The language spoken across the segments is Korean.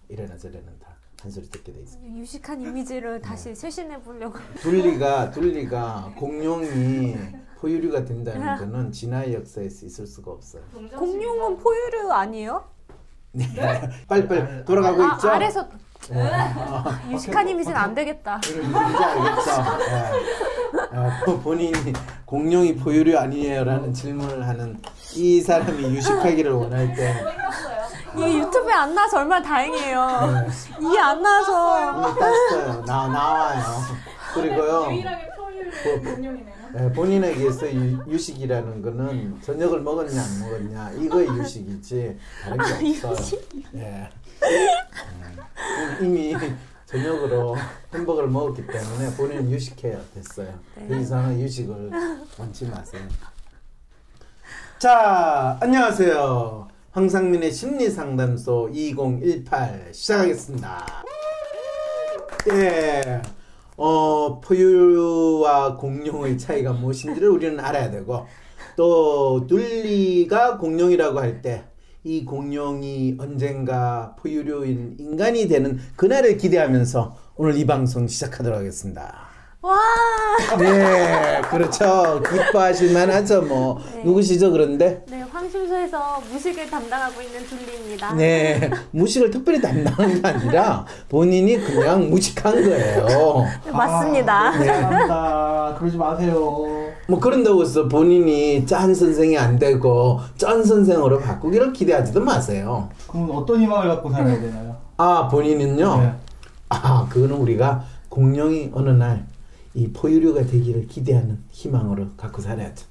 이래나 저래나 다 한 소리 듣게 돼 있어요. 유식한 이미지를 다시 쇄신해 보려고. 둘리가 공룡이 포유류가 된다는 거는 진화의 역사에서 있을 수가 없어요. 공룡은 포유류 아니에요? 네. 빨리빨리 돌아가고 있죠? 아래서 유식한 이미지는 안 되겠다. 뭔지 알겠죠? 본인이 공룡이 포유류 아니에요라는 질문을 하는 이 사람이 유식하기를 원할 때 이게 유튜브에 안 나와서 얼마나 다행이에요. 이게 안 나와서 이미 땄어요. 나와요. 그리고요. 유일하게 포유류 공룡이네요. 네, 본인에게서 유식이라는 거는 저녁을 먹었냐 안 먹었냐 이거의 유식이지 다른 게 없어요. 네. 이미 저녁으로 햄버거를 먹었기 때문에 본인은 유식해야 됐어요. 그 이상은 유식을 원치 마세요. 자, 안녕하세요. 황상민의 심리상담소 2018 시작하겠습니다. 예. 포유류와 공룡의 차이가 무엇인지를 우리는 알아야 되고, 또 둘리가 공룡이라고 할 때 이 공룡이 언젠가 포유류인 인간이 되는 그날을 기대하면서 오늘 이 방송 시작하도록 하겠습니다. 와. 네, 그렇죠. 기뻐하실 만하죠. 뭐 네. 누구시죠? 그런데 네, 황심소에서 무식을 담당하고 있는 둘리입니다. 네, 무식을 특별히 담당한 게 아니라 본인이 그냥 무식한 거예요. 네, 맞습니다. 감사합니다. 그러지 마세요. 뭐 그런다고 해서 본인이 짠 선생이 안 되고 짠 선생으로 바꾸기를 기대하지도 마세요. 그럼 어떤 희망을 갖고 살아야 되나요? 아, 본인은요? 네. 아, 그거는 우리가 공룡이 어느 날 이 포유류가 되기를 기대하는 희망으로 갖고 살아야죠.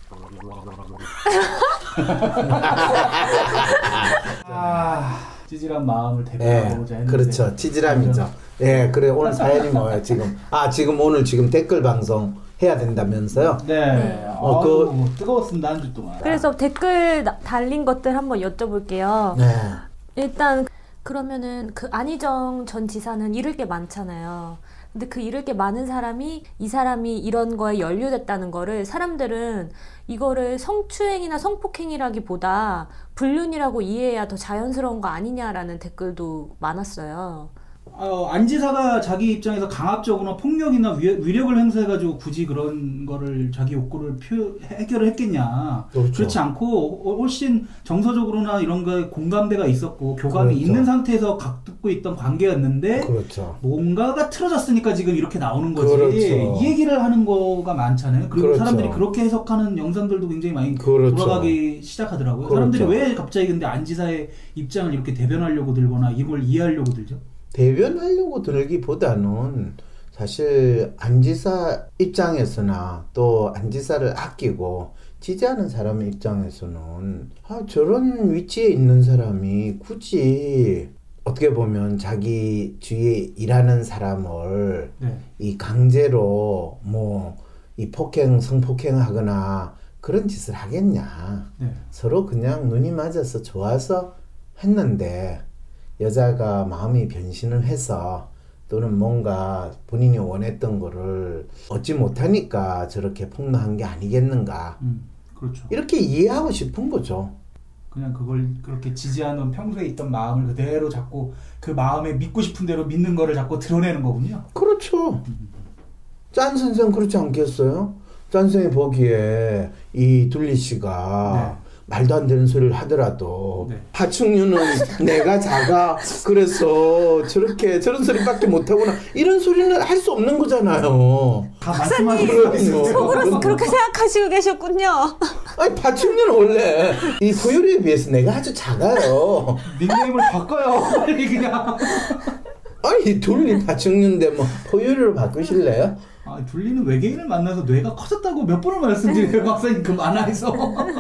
찌질한 마음을 대표하고자 했는데. 그렇죠. 찌질함이죠. 예, 그래 오늘 사연이 뭐예요 지금? 오늘 댓글 방송 해야 된다면서요? 네. 뜨거웠습니다 한 주 동안. 그래서 댓글 달린 것들 한번 여쭤볼게요. 네. 일단 그러면은 그 안희정 전 지사는 잃을 게 많잖아요. 근데 그 잃을 게 많은 사람이 이 사람이 이런 거에 연루됐다는 거를 사람들은 이거를 성추행이나 성폭행이라기보다 불륜이라고 이해해야 더 자연스러운 거 아니냐라는 댓글도 많았어요. 안 지사가 자기 입장에서 강압적으로 폭력이나 위력을 행사해가지고 굳이 그런 거를 자기 욕구를 해결을 했겠냐. 그렇죠. 그렇지 않고 훨씬 정서적으로나 이런 거에 공감대가 있었고 교감이 그렇죠. 있는 상태에서 갖고 있던 관계였는데 그렇죠. 뭔가가 틀어졌으니까 지금 이렇게 나오는 거지. 그렇죠. 이 얘기를 하는 거가 많잖아요. 그리고 그렇죠. 사람들이 그렇게 해석하는 영상들도 굉장히 많이 그렇죠. 돌아가기 시작하더라고요. 그렇죠. 사람들이 왜 갑자기 근데 안 지사의 입장을 이렇게 대변하려고 들거나 이걸 이해하려고 들죠? 대변하려고 들기보다는 사실 안지사 입장에서나 또 안지사를 아끼고 지지하는 사람의 입장에서는 저런 위치에 있는 사람이 굳이 어떻게 보면 자기 주위에 일하는 사람을 이 강제로 이 성폭행하거나 그런 짓을 하겠냐. 서로 그냥 눈이 맞아서 좋아서 했는데 여자가 마음이 변신을 해서 또는 뭔가 본인이 원했던 거를 얻지 못하니까 저렇게 폭로한 게 아니겠는가. 그렇죠. 이렇게 이해하고 싶은 거죠. 그냥 그걸 그렇게 지지하는 평소에 있던 마음을 그대로 자꾸 그 마음에 믿고 싶은 대로 믿는 거를 자꾸 드러내는 거군요. 그렇죠. 짠 선생 그렇지 않겠어요? 짠 선생이 보기에 이 둘리 씨가 말도 안 되는 소리를 하더라도 파충류는 내가 작아 그래서 저런 소리밖에 못하구나 이런 소리는 할 수 없는 거잖아요. 박사님 속으로 그렇게 생각하시고 계셨군요. 아니 파충류는 원래 이 포유류에 비해서 내가 아주 작아요. 닉네임을 바꿔요 빨리 그냥. 아니 둘리 파충류인데 뭐 포유류로 바꾸실래요? 둘리는 외계인을 만나서 뇌가 커졌다고 몇 번을 말씀드려요 박사님 그 만화에서.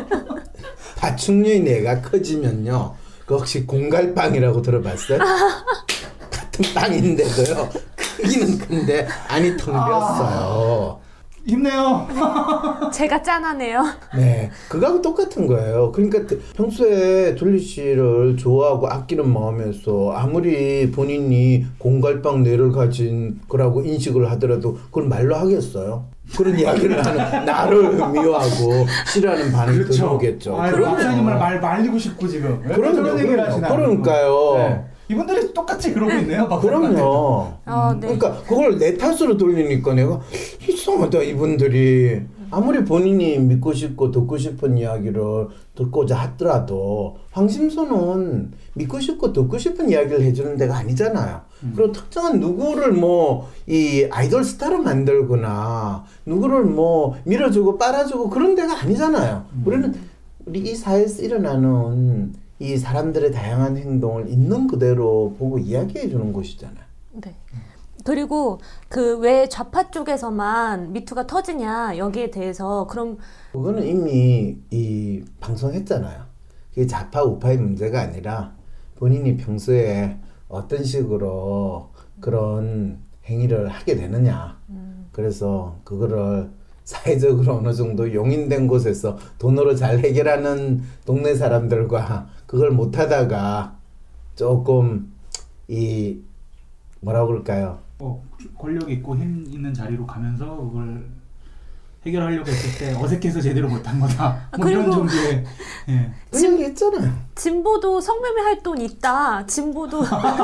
파충류의 뇌가 커지면요 그 혹시 공갈빵이라고 들어봤어요? 같은 빵인데도요 크기는 큰데 안이 텅 비었어요. 힘내요. 제가 짠하네요. 네, 그거하고 똑같은 거예요. 그러니까 평소에 둘리 씨를 좋아하고 아끼는 마음에서 아무리 본인이 공갈빵 뇌를 가진 거라고 인식을 하더라도 그걸 말로 하겠어요? 그런 이야기를 하는 나를 미워하고 싫어하는 반응이 들어오겠죠. 박사님을 말리고 싶고 지금. 그러니까요. 이분들이 똑같이 그러고 있네요. 그럼요. 네. 그러니까 그걸 내 탓으로 돌리니까 내가 이상하다 이분들이. 아무리 본인이 믿고 싶고 듣고 싶은 이야기를 듣고자 하더라도 황심소는 믿고 싶고 듣고 싶은 이야기를 해주는 데가 아니잖아요. 그리고 특정한 누구를 뭐 이 아이돌 스타로 만들거나 누구를 뭐 밀어주고 빨아주고 그런 데가 아니잖아요. 우리 이 사회에서 일어나는 이 사람들의 다양한 행동을 있는 그대로 보고 이야기해 주는 곳이잖아요. 네. 그리고 그 왜 좌파 쪽에서만 미투가 터지냐 여기에 대해서 그럼 그거는 이미 이 방송했잖아요. 그게 좌파 우파의 문제가 아니라 본인이 평소에 어떤 식으로 그런 행위를 하게 되느냐. 그래서 그거를 사회적으로 어느 정도 용인된 곳에서 돈으로 잘 해결하는 동네 사람들과 그걸 못하다가 조금 이 뭐라고 그럴까요? 권력 있고 힘 있는 자리로 가면서 그걸 해결하려고 했을 때 어색해서 제대로 못한 거다. 뭐 이런 정도의. 예. 했잖아요. 진보도 성매매 할 돈 있다. 진보도.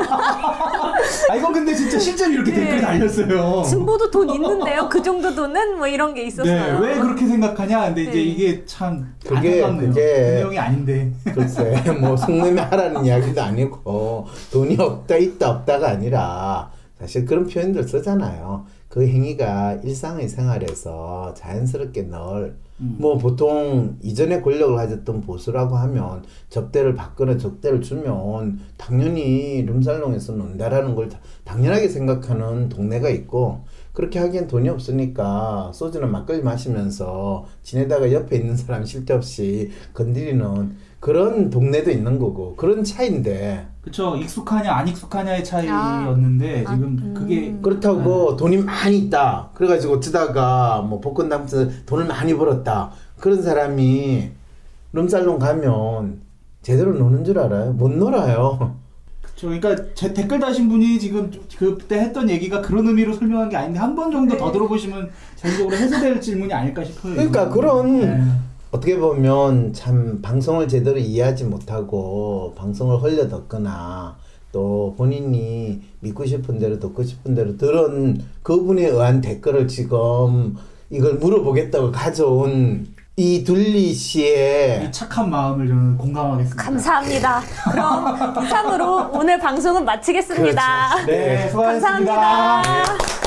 이건 근데 진짜 실제로 이렇게 댓글 달렸어요. 진보도 돈 있는데요. 그 정도 돈은 뭐 이런 게 있었어요. 네, 왜 그렇게 생각하냐? 근데 이제 이게 참 안타깝네요. 그 내용이 아닌데. 글쎄, 뭐 성매매 하라는 이야기도 아니고 돈이 없다 있다 없다가 아니라 사실 그런 표현들 쓰잖아요. 그 행위가 일상의 생활에서 자연스럽게 늘 뭐 보통 이전에 권력을 가졌던 보수라고 하면 접대를 받거나 접대를 주면 당연히 룸살롱에서 논다라는 걸 당연하게 생각하는 동네가 있고 그렇게 하기엔 돈이 없으니까 소주나 막걸리 마시면서 지내다가 옆에 있는 사람 쉴 데 없이 건드리는 그런 동네도 있는 거고 그런 차이인데 그쵸. 익숙하냐 안 익숙하냐의 차이였는데 지금 그게 그렇다고 돈이 많이 있다 그래가지고 어쩌다가 뭐 복권 당첨 돈을 많이 벌었다 그런 사람이 룸살롱 가면 제대로 노는 줄 알아요? 못 놀아요. 그쵸. 그러니까 제 댓글 다신 분이 지금 그때 했던 얘기가 그런 의미로 설명한 게 아닌데 한 번 정도 더 들어보시면 전적으로 해소될 질문이 아닐까 싶어요. 그러니까 그런 어떻게 보면 참 방송을 제대로 이해하지 못하고 방송을 흘려 듣거나 또 본인이 믿고 싶은 대로 듣고 싶은 대로 들은 그분에 의한 댓글을 지금 이걸 물어보겠다고 가져온 이 둘리 씨의 이 착한 마음을 저는 공감하겠습니다. 감사합니다. 그럼 이상으로 오늘 방송은 마치겠습니다. 그렇죠. 네, 수고하셨습니다. 감사합니다.